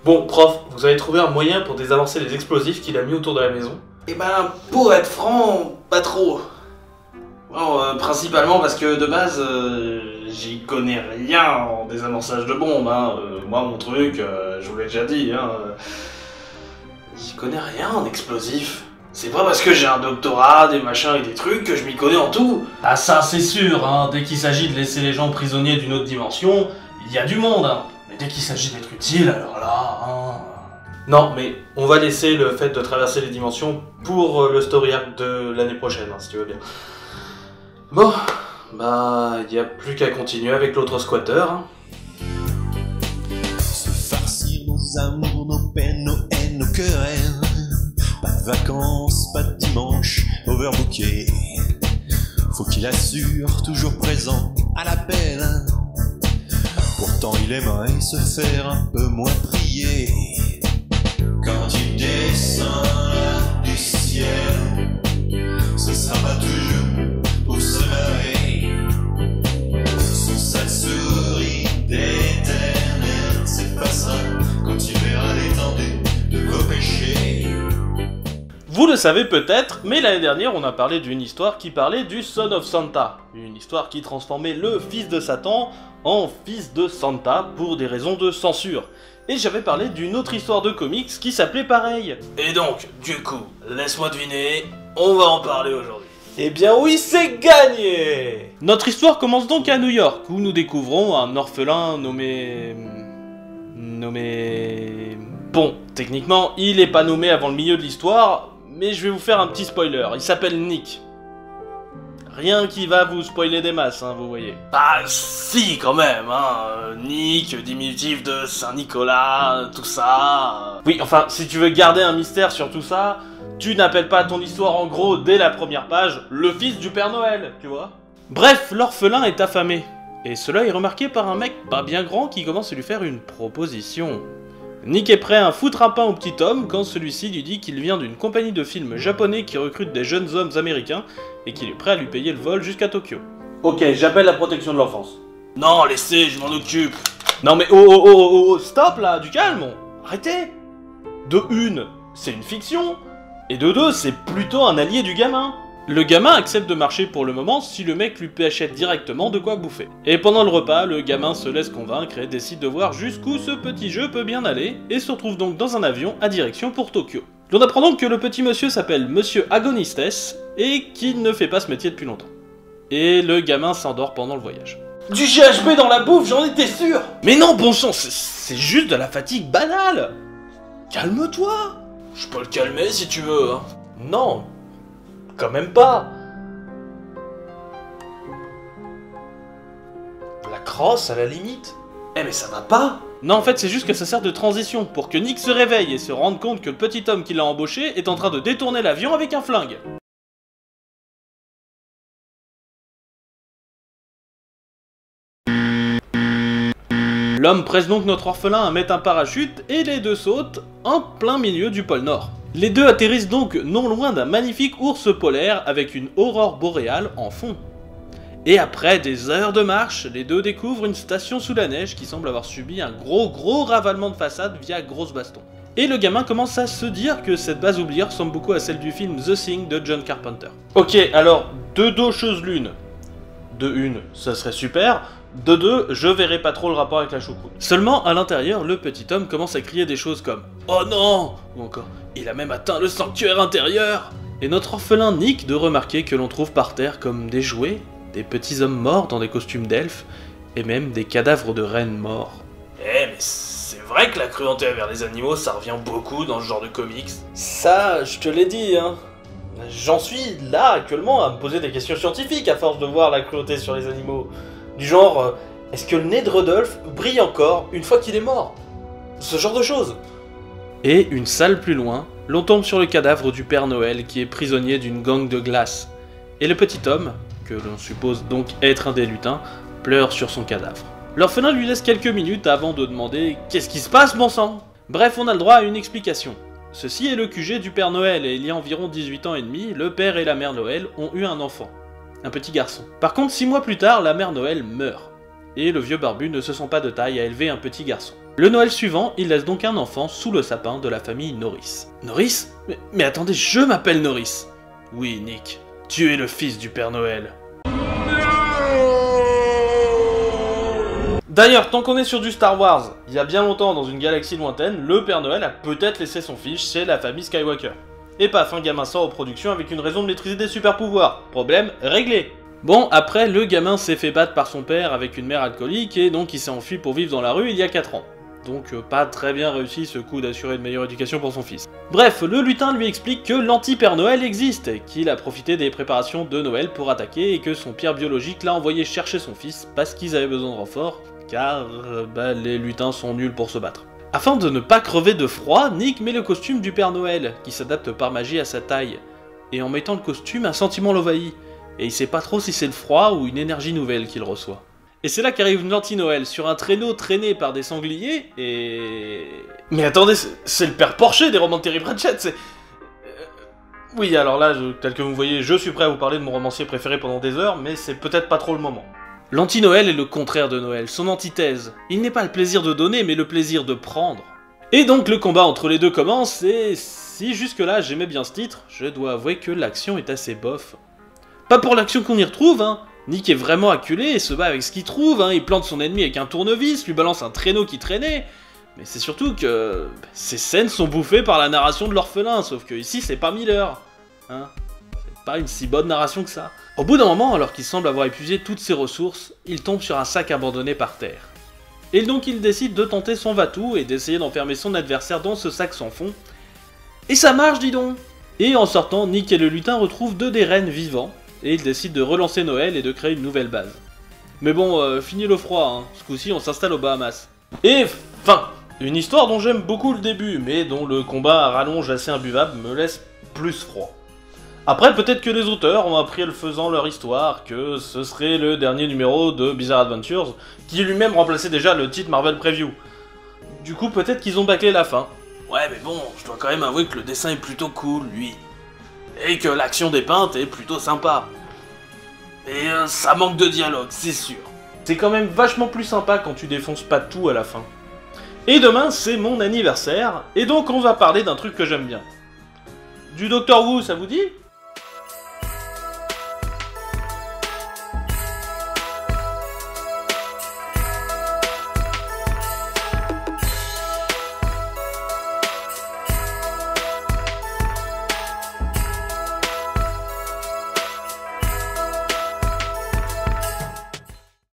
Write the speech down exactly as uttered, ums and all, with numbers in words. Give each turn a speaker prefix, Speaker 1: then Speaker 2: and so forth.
Speaker 1: Bon, prof, vous avez trouvé un moyen pour désamorcer les explosifs qu'il a mis autour de la maison?
Speaker 2: Eh ben, pour être franc, pas trop. Bon, euh, principalement parce que de base, euh, j'y connais rien en désamorçage de bombes. Hein. Euh, moi, mon truc, euh, je vous l'ai déjà dit, hein, euh, j'y connais rien en explosifs. C'est pas parce que j'ai un doctorat, des machins et des trucs que je m'y connais en tout.
Speaker 1: Ah ça c'est sûr, hein, dès qu'il s'agit de laisser les gens prisonniers d'une autre dimension, il y a du monde, hein. Mais dès qu'il s'agit d'être utile, alors là, hein... Non, mais on va laisser le fait de traverser les dimensions pour le story arc de l'année prochaine, hein, si tu veux bien. Bon, bah, il n'y a plus qu'à continuer avec l'autre squatter, hein.
Speaker 3: Se farcir nos amours, nos peines, nos haines, nos querelles. Pas de vacances, pas de dimanche, overbooké. Faut qu'il assure, toujours présent à l'appel. Pourtant il aimerait se faire un peu moins prier. Quand il descend là du ciel, ce sera pas toujours pour se marrer. Son sale sourire d'éternel s'effacera quand il verra l'étendue de vos péchés.
Speaker 1: Vous le savez peut-être, mais l'année dernière on a parlé d'une histoire qui parlait du Son of Santa. Une histoire qui transformait le fils de Satan en fils de Santa pour des raisons de censure. Et j'avais parlé d'une autre histoire de comics qui s'appelait pareil.
Speaker 2: Et donc, du coup, laisse-moi deviner, on va en parler aujourd'hui.
Speaker 1: Eh bien oui, c'est gagné! Notre histoire commence donc à New York, où nous découvrons un orphelin nommé... nommé... Bon, techniquement, il est pas nommé avant le milieu de l'histoire, mais je vais vous faire un petit spoiler, il s'appelle Nick. Rien qui va vous spoiler des masses, hein, vous voyez.
Speaker 2: Bah si, quand même, hein. Nick, diminutif de Saint-Nicolas, tout ça...
Speaker 1: Oui, enfin, si tu veux garder un mystère sur tout ça, tu n'appelles pas ton histoire en gros, dès la première page, le fils du Père Noël, tu vois. Bref, l'orphelin est affamé. Et cela est remarqué par un mec pas bien grand qui commence à lui faire une proposition. Nick est prêt à foutre un pain au petit homme quand celui-ci lui dit qu'il vient d'une compagnie de films japonais qui recrute des jeunes hommes américains et qu'il est prêt à lui payer le vol jusqu'à Tokyo. Ok, j'appelle la protection de l'enfance.
Speaker 2: Non, laissez, je m'en occupe.
Speaker 1: Non mais oh oh oh oh oh, stop là, du calme. Arrêtez. De une, c'est une fiction. Et de deux, c'est plutôt un allié du gamin. Le gamin accepte de marcher pour le moment si le mec lui achète directement de quoi bouffer. Et pendant le repas, le gamin se laisse convaincre et décide de voir jusqu'où ce petit jeu peut bien aller, et se retrouve donc dans un avion à direction pour Tokyo. L'on apprend donc que le petit monsieur s'appelle Monsieur Agonistes, et qu'il ne fait pas ce métier depuis longtemps. Et le gamin s'endort pendant le voyage. Du G H B dans la bouffe, j'en étais sûr! Mais non, bon sang, c'est juste de la fatigue banale! Calme-toi!
Speaker 2: Je peux le calmer si tu veux, hein.
Speaker 1: Non, quand même pas. La crosse à la limite.
Speaker 2: Eh mais ça va pas.
Speaker 1: Non, en fait c'est juste que ça sert de transition pour que Nick se réveille et se rende compte que le petit homme qui l'a embauché est en train de détourner l'avion avec un flingue. L'homme presse donc notre orphelin à mettre un parachute et les deux sautent en plein milieu du pôle Nord. Les deux atterrissent donc non loin d'un magnifique ours polaire avec une aurore boréale en fond. Et après des heures de marche, les deux découvrent une station sous la neige qui semble avoir subi un gros gros ravalement de façade via grosse baston. Et le gamin commence à se dire que cette base oubliée ressemble beaucoup à celle du film The Thing de John Carpenter. Ok, alors, de deux choses l'une. De une, ça serait super. De deux, je verrai pas trop le rapport avec la choucroute. Seulement, à l'intérieur, le petit homme commence à crier des choses comme « Oh non !» ou encore « Il a même atteint le sanctuaire intérieur !» Et notre orphelin Nick de remarquer que l'on trouve par terre comme des jouets, des petits hommes morts dans des costumes d'elfes, et même des cadavres de reines morts.
Speaker 2: Eh mais c'est vrai que la cruauté envers les animaux, ça revient beaucoup dans ce genre de comics.
Speaker 1: Ça, je te l'ai dit, hein. J'en suis là actuellement à me poser des questions scientifiques à force de voir la cruauté sur les animaux. Du genre, euh, est-ce que le nez de Rodolphe brille encore une fois qu'il est mort? Ce genre de choses. Et une salle plus loin, l'on tombe sur le cadavre du Père Noël qui est prisonnier d'une gangue de glace. Et le petit homme, que l'on suppose donc être un des lutins, pleure sur son cadavre. L'orphelin lui laisse quelques minutes avant de demander « Qu'est-ce qui se passe, bon sang ?» Bref, on a le droit à une explication. Ceci est le Q G du Père Noël et il y a environ dix-huit ans et demi, le père et la mère Noël ont eu un enfant. Un petit garçon. Par contre, six mois plus tard, la mère Noël meurt. Et le vieux barbu ne se sent pas de taille à élever un petit garçon. Le Noël suivant, il laisse donc un enfant sous le sapin de la famille Norris. Norris? mais, mais attendez, je m'appelle Norris. Oui, Nick, tu es le fils du Père Noël. D'ailleurs, tant qu'on est sur du Star Wars, il y a bien longtemps dans une galaxie lointaine, le Père Noël a peut-être laissé son fils chez la famille Skywalker. Et paf, un gamin sort aux productions avec une raison de maîtriser des super pouvoirs. Problème réglé. Bon, après, le gamin s'est fait battre par son père avec une mère alcoolique et donc il s'est enfui pour vivre dans la rue il y a quatre ans. Donc euh, pas très bien réussi ce coup d'assurer une meilleure éducation pour son fils. Bref, le lutin lui explique que l'anti-Père Noël existe, qu'il a profité des préparations de Noël pour attaquer et que son père biologique l'a envoyé chercher son fils parce qu'ils avaient besoin de renfort, car euh, bah, les lutins sont nuls pour se battre. Afin de ne pas crever de froid, Nick met le costume du Père Noël, qui s'adapte par magie à sa taille. Et en mettant le costume, un sentiment l'envahit, et il sait pas trop si c'est le froid ou une énergie nouvelle qu'il reçoit. Et c'est là qu'arrive l'anti-Noël, sur un traîneau traîné par des sangliers, et... Mais attendez, c'est le père Porcher des romans de Terry Pratchett, c'est... Oui, alors là, je, tel que vous voyez, je suis prêt à vous parler de mon romancier préféré pendant des heures, mais c'est peut-être pas trop le moment. L'anti-Noël est le contraire de Noël, son antithèse. Il n'est pas le plaisir de donner, mais le plaisir de prendre. Et donc le combat entre les deux commence, et si jusque-là j'aimais bien ce titre, je dois avouer que l'action est assez bof. Pas pour l'action qu'on y retrouve, hein. Nick est vraiment acculé et se bat avec ce qu'il trouve, hein. Il plante son ennemi avec un tournevis, lui balance un traîneau qui traînait. Mais c'est surtout que ces scènes sont bouffées par la narration de l'orphelin, sauf que ici c'est pas Miller. Hein. C'est pas une si bonne narration que ça. Au bout d'un moment, alors qu'il semble avoir épuisé toutes ses ressources, il tombe sur un sac abandonné par terre. Et donc il décide de tenter son va-tout et d'essayer d'enfermer son adversaire dans ce sac sans fond. Et ça marche, dis donc! Et en sortant, Nick et le lutin retrouvent deux des rennes vivants, et ils décident de relancer Noël et de créer une nouvelle base. Mais bon, euh, fini le froid, hein. Ce coup-ci on s'installe aux Bahamas. Et fin! Une histoire dont j'aime beaucoup le début, mais dont le combat à rallonge assez imbuvable me laisse plus froid. Après, peut-être que les auteurs ont appris le faisant leur histoire, que ce serait le dernier numéro de Bizarre Adventures, qui lui-même remplaçait déjà le titre Marvel Preview. Du coup, peut-être qu'ils ont bâclé la fin. Ouais, mais bon, je dois quand même avouer que le dessin est plutôt cool, lui. Et que l'action dépeinte est plutôt sympa. Et euh, ça manque de dialogue, c'est sûr. C'est quand même vachement plus sympa quand tu défonces pas tout à la fin. Et demain, c'est mon anniversaire, et donc on va parler d'un truc que j'aime bien. Du Doctor Who, ça vous dit ?